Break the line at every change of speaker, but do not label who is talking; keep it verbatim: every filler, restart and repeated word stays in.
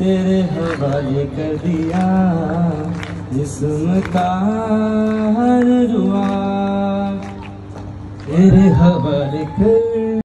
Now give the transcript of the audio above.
तेरे हवाले कर दिया जिस्म का हर रुआ, तेरे हवाले कर